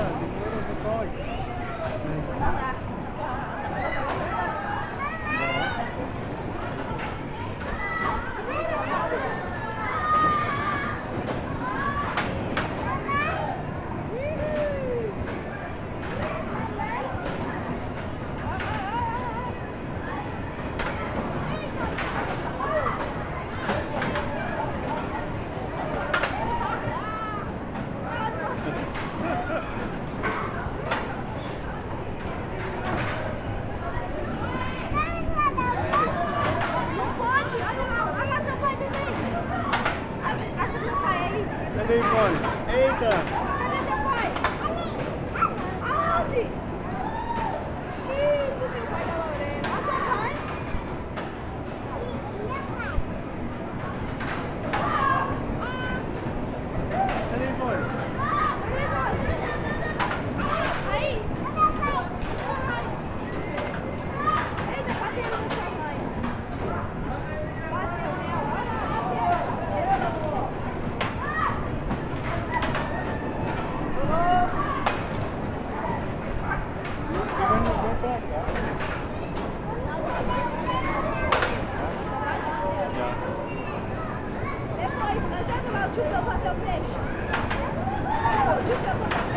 Não dá. Cadê o pai? Eita! Cadê seu pai? Aonde? Isso, meu pai da Lorena. Olha seu pai. Cadê o pai? Aí. Eita, bateu na sua mãe. Bateu nela. Olha, bateu. Depois, nós vamos lá, o tio Peu bateu o peixe. O tio Peu bateu o peixe.